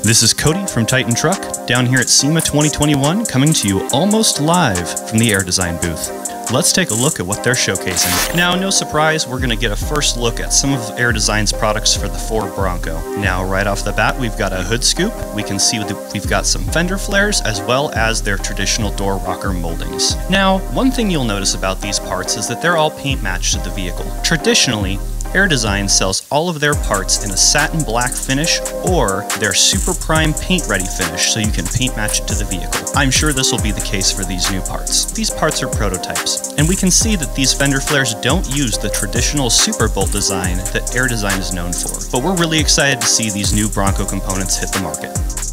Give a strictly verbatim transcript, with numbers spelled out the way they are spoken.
This is Cody from Titan Truck, down here at SEMA twenty twenty-one, coming to you almost live from the Air Design booth. Let's take a look at what they're showcasing. Now, no surprise, we're going to get a first look at some of Air Design's products for the Ford Bronco. Now, right off the bat, we've got a hood scoop. We can see that we've got some fender flares, as well as their traditional door rocker moldings. Now, one thing you'll notice about these parts is that they're all paint matched to the vehicle. Traditionally, Air Design sells all of their parts in a satin black finish or their super prime paint ready finish, so you can paint match it to the vehicle. I'm sure this will be the case for these new parts. These parts are prototypes, and we can see that these fender flares don't use the traditional super bolt design that Air Design is known for. But we're really excited to see these new Bronco components hit the market.